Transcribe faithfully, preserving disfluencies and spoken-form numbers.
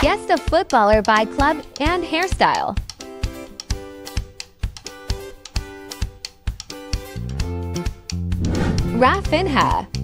Guess the footballer by club and hairstyle. Rafinha.